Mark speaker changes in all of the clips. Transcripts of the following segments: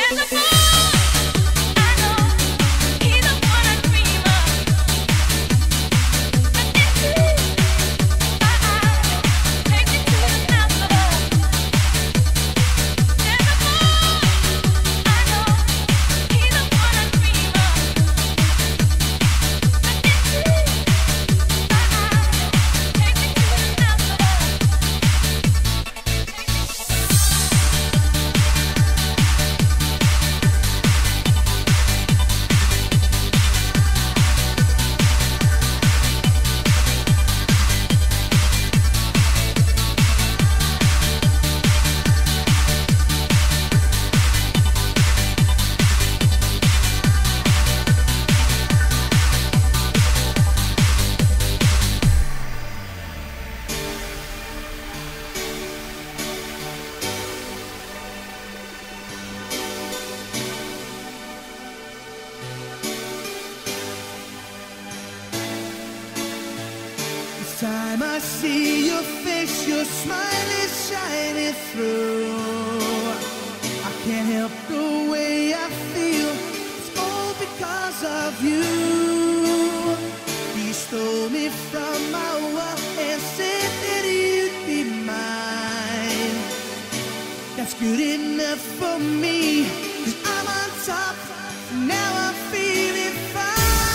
Speaker 1: Time I see your face, your smile is shining through. I can't help the way I feel, it's all because of you. You stole me from my world and said that you'd be mine. That's good enough for me, 'cause I'm on top, now I'm feeling fine.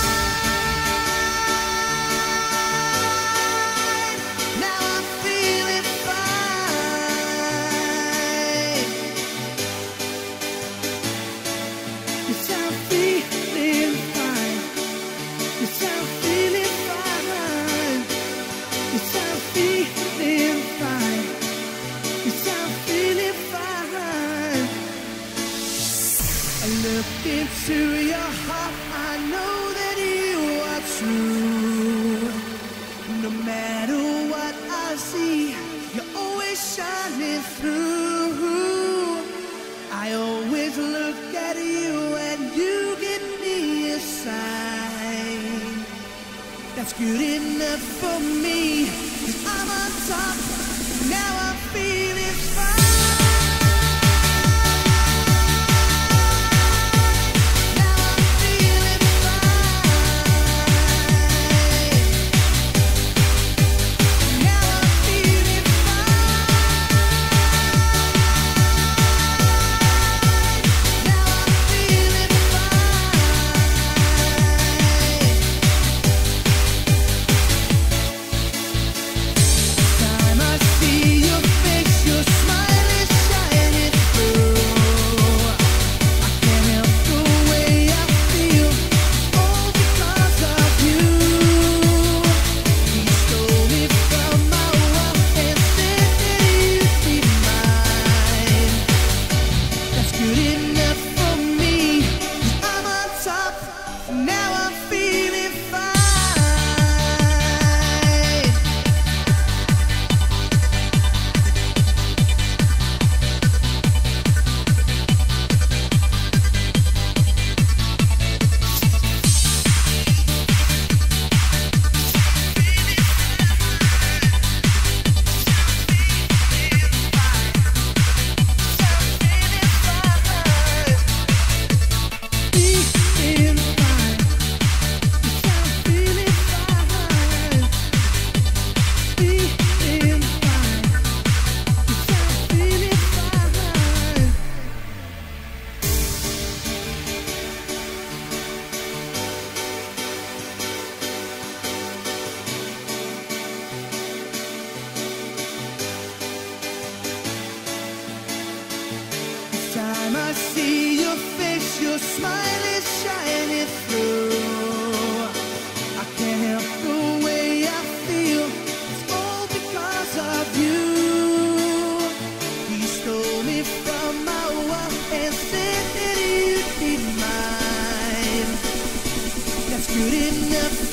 Speaker 1: Look into your heart, I know that you are true. No matter what I see, you're always shining through. I always look at you and you give me a sign. That's good enough for me, 'cause I'm on top, now I'm feeling fine. Time I see your face, your smile is shining through. I can't help the way I feel, it's all because of you. You stole me from my world and said that you'd be mine. That's good enough